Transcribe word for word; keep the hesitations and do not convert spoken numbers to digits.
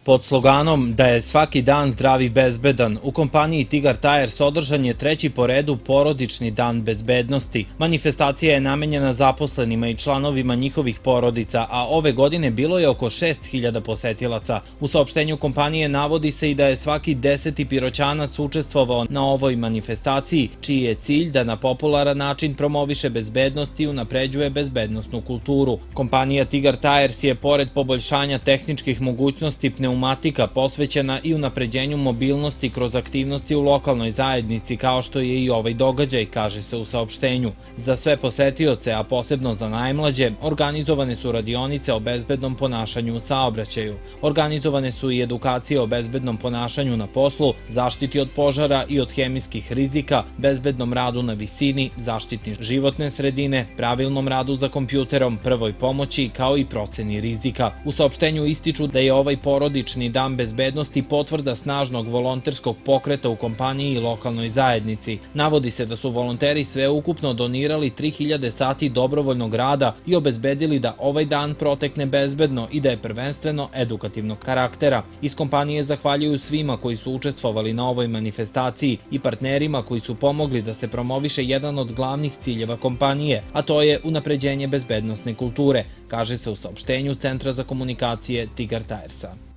Pod sloganom da je svaki dan zdrav i bezbedan, u kompaniji Tigar Tires održan je treći po redu porodični dan bezbednosti. Manifestacija je namenjena zaposlenima i članovima njihovih porodica, a ove godine bilo je oko šest hiljada posetilaca. U saopštenju kompanije navodi se i da je svaki deseti piroćanac učestvovao na ovoj manifestaciji, čiji je cilj da na popularan način promoviše bezbednost i unapređuje bezbednosnu kulturu. Kompanija Tigar Tires je, pored poboljšanja tehničkih mogućnosti pneumatika, pneumatika posvećena i unapređenju mobilnosti kroz aktivnosti u lokalnoj zajednici, kao što je i ovaj događaj, kaže se u saopštenju. Za sve posetioce, a posebno za najmlađe, organizovane su radionice o bezbednom ponašanju u saobraćaju. Organizovane su i edukacije o bezbednom ponašanju na poslu, zaštiti od požara i od hemijskih rizika, bezbednom radu na visini, zaštiti životne sredine, pravilnom radu za kompjuterom, prvoj pomoći, kao i proceni rizika. U saopštenju ističu da je ovaj porodični dan bezbednosti potvrda snažnog volonterskog pokreta u kompaniji i lokalnoj zajednici. Navodi se da su volonteri sveukupno donirali tri hiljade sati dobrovoljnog rada i obezbedili da ovaj dan protekne bezbedno i da je prvenstveno edukativnog karaktera. Iz kompanije zahvaljuju svima koji su učestvovali na ovoj manifestaciji i partnerima koji su pomogli da se promoviše jedan od glavnih ciljeva kompanije, a to je unapređenje bezbednosne kulture, kaže se u saopštenju Centra za komunikacije Tigar Tiresa.